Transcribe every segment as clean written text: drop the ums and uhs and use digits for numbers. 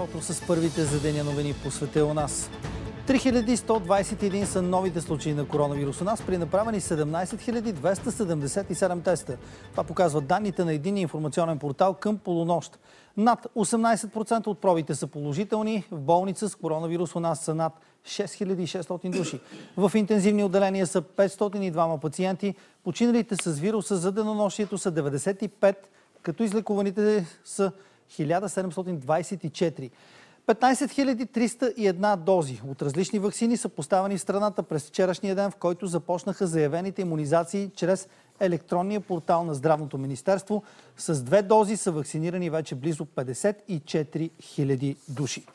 началото с първите за деня новини по света у нас. 3121 са новите случаи на коронавирус у нас при направени 17277 теста. Това показват данните на единния информационен портал към полунощ. Над 18% от пробите са положителни. В болница с коронавирус у нас са над 6600 души. В интензивни отделения са 502 пациенти. Починалите с вируса за денонощието са 95, като излекуваните са 1724. 15 301 дози от различни ваксини са поставени в страната през вчерашния ден, в който започнаха заявените имунизации чрез електронния портал на Здравното министерство. С 2 дози са вакцинирани вече близо 54 000 души.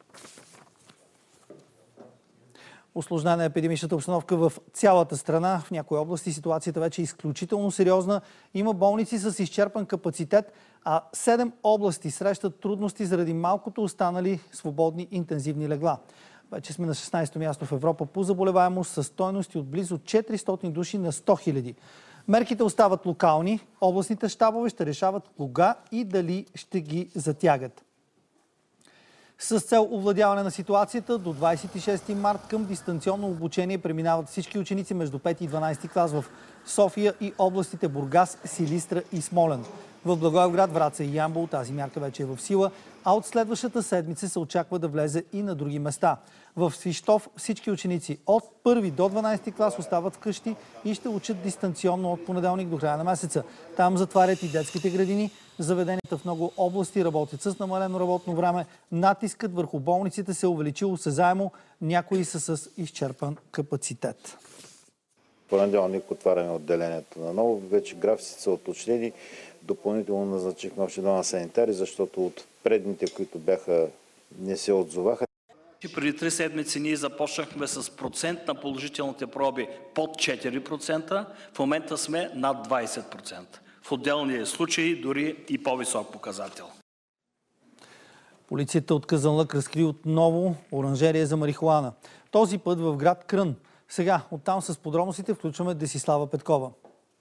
Усложнена е епидемичната обстановка в цялата страна. В някои области ситуацията вече е изключително сериозна. Има болници с изчерпан капацитет, а 7 области срещат трудности заради малкото останали свободни интензивни легла. Вече сме на 16-то място в Европа по заболеваемост с стойности от близо 400 души на 100 000. Мерките остават локални. Областните щабове ще решават кога и дали ще ги затягат. С цел овладяване на ситуацията до 26 март към дистанционно обучение преминават всички ученици между 5 и 12 клас в София и областите Бургас, Силистра и Смолян. В Благоевград, Враца и Ямбол тази мярка вече е в сила, а от следващата седмица се очаква да влезе и на други места. В Свищов всички ученици от 1 до 12 клас остават вкъщи и ще учат дистанционно от понеделник до края на месеца. Там затварят и детските градини. Заведенията в много области работят с намалено работно време. Натискът върху болниците се е увеличил осезаемо. Някои са с изчерпан капацитет. Понеделник отваряме отделението наново. Вече графиците са уточнени. Допълнително назначихме още 2 санитари, защото от предните, които бяха, не се отзоваха. Преди 3 седмици ние започнахме с процент на положителните проби под 4%. В момента сме над 20%. В отделни случаи дори и по-висок показател. Полицията от Казанлък разкри отново оранжерия за марихуана. Този път в град Крън. Сега оттам с подробностите включваме Десислава Петкова.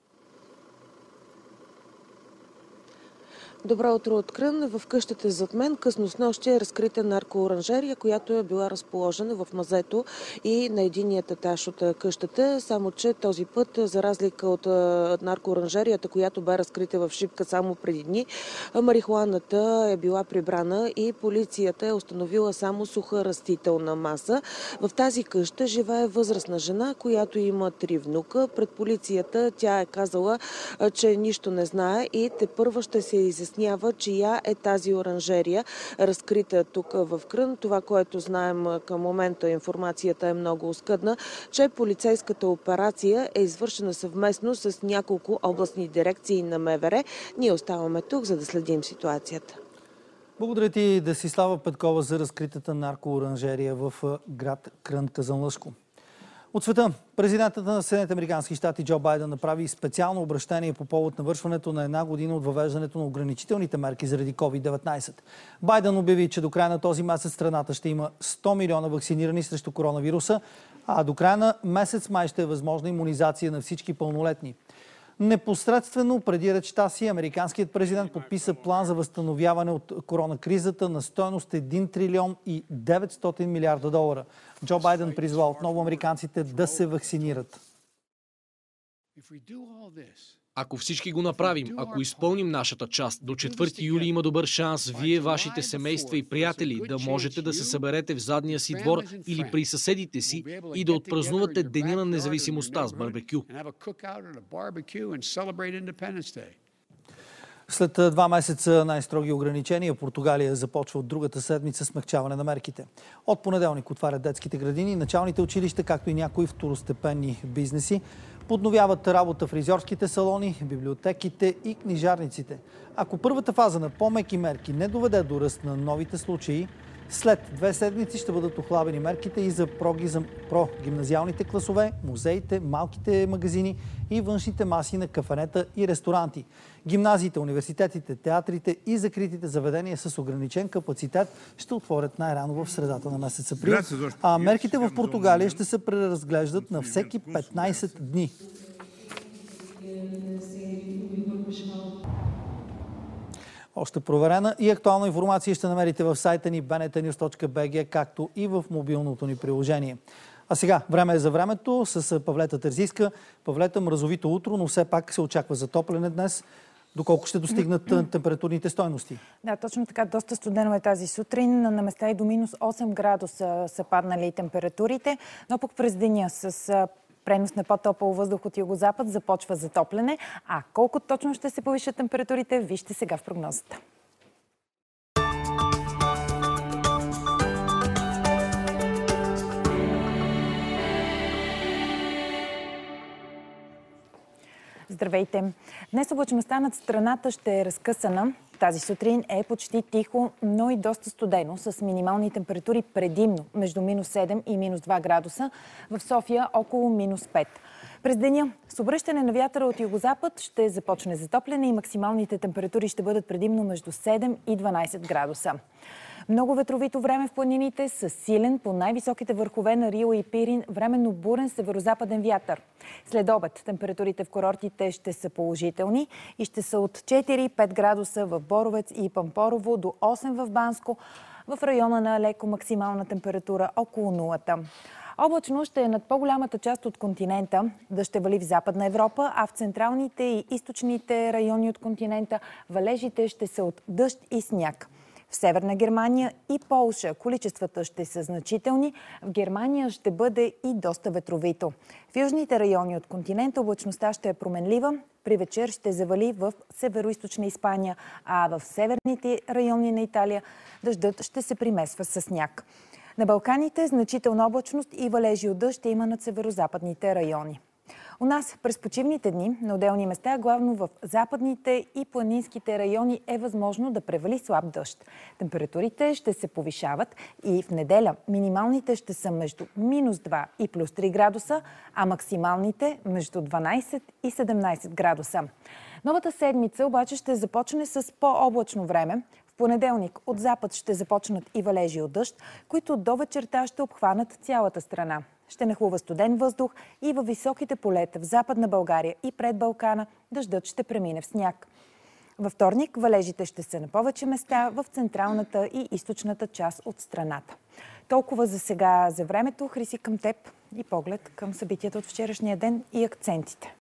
Добро утро от Крън. В къщата зад мен късно снощи е разкрита наркооранжерия, която е била разположена в мазето и на единият етаж от къщата. Само че този път, за разлика от наркооранжерията, която бе разкрита в Шипка само преди дни, марихуаната е била прибрана и полицията е установила само суха растителна маса. В тази къща живее възрастна жена, която има 3 внука. Пред полицията тя е казала, че нищо не знае и тепърва ще се изяснява чия е тази оранжерия, разкрита тук в Крън. Това, което знаем към момента, информацията е много оскъдна, че полицейската операция е извършена съвместно с няколко областни дирекции на МВР. Ние оставаме тук, за да следим ситуацията. Благодаря ти, Десислава Петкова, за разкритата наркооранжерия в град Крън, Казанлъшко. От света, президентът на Съединените американски щати Джо Байден направи специално обращение по повод навършването на 1 година от въвеждането на ограничителните мерки заради COVID-19. Байден обяви, че до края на този месец страната ще има 100 милиона вакцинирани срещу коронавируса, а до края на месец май ще е възможна имунизация на всички пълнолетни. Непосредствено преди речта си, американският президент подписа план за възстановяване от коронакризата на стойност 1 трилион и 900 милиарда долара. Джо Байден призва отново американците да се вакцинират. Ако всички го направим, ако изпълним нашата част, до 4 юли има добър шанс вие, вашите семейства и приятели да можете да се съберете в задния си двор или при съседите си и да отпразнувате Деня на независимостта с барбекю. След 2 месеца най-строги ограничения, Португалия започва от другата седмица смекчаване на мерките. От понеделник отварят детските градини, началните училища, както и някои второстепенни бизнеси. Подновяват работа фризьорските салони, библиотеките и книжарниците. Ако първата фаза на по-меки мерки не доведе до ръст на новите случаи, след 2 седмици ще бъдат охлабени мерките и за прогимназиалните класове, музеите, малките магазини и външните маси на кафенета и ресторанти. Гимназиите, университетите, театрите и закритите заведения с ограничен капацитет ще отворят най-рано в средата на месец април, а мерките в Португалия ще се преразглеждат на всеки 15 дни. Още проверена и актуална информация ще намерите в сайта ни bntnews.bg, както и в мобилното ни приложение. А сега, време е за времето с Павлета Терзийска. Павлета, мразовито утро, но все пак се очаква затопляне днес. Доколко ще достигнат температурните стойности? Да, точно така. Доста студено е тази сутрин. На места и до минус 8 градуса са паднали температурите, но пък през деня с пренос на по-топъл въздух от югозапад започва затопляне. А колко точно ще се повишат температурите, вижте сега в прогнозата. Здравейте! Днес облачността над страната ще е разкъсана. Тази сутрин е почти тихо, но и доста студено, с минимални температури предимно между минус 7 и минус 2 градуса. В София около минус 5. През деня с обръщане на вятъра от югозапад ще започне затопляне и максималните температури ще бъдат предимно между 7 и 12 градуса. Много ветровито време в планините с силен по най-високите върхове на Рила и Пирин временно бурен северозападен вятър. След обед температурите в курортите ще са положителни и ще са от 4-5 градуса в Боровец и Пампорово до 8 в Банско, в района на Алеко максимална температура около нулата. Облачно ще е над по-голямата част от континента. Дъжд ще вали в Западна Европа, а в централните и източните райони от континента валежите ще са от дъжд и сняг. В Северна Германия и Полша количествата ще са значителни. В Германия ще бъде и доста ветровито. В южните райони от континента облачността ще е променлива. При вечер ще завали в североизточна Испания, а в северните райони на Италия дъждът ще се примесва със сняг. На Балканите значителна облачност и валежи от дъжд ще има над северозападните райони. У нас през почивните дни на отделни места, главно в западните и планинските райони, е възможно да превали слаб дъжд. Температурите ще се повишават и в неделя минималните ще са между минус 2 и плюс 3 градуса, а максималните между 12 и 17 градуса. Новата седмица обаче ще започне с по-облачно време. В понеделник от запад ще започнат и валежи от дъжд, които до вечерта ще обхванат цялата страна. Ще нахлува студен въздух и във високите полета в Западна България и пред Балкана дъждът ще премине в сняг. Във вторник валежите ще са на повече места в централната и източната част от страната. Толкова за сега за времето. Хриси, към теб и поглед към събитията от вчерашния ден и акцентите.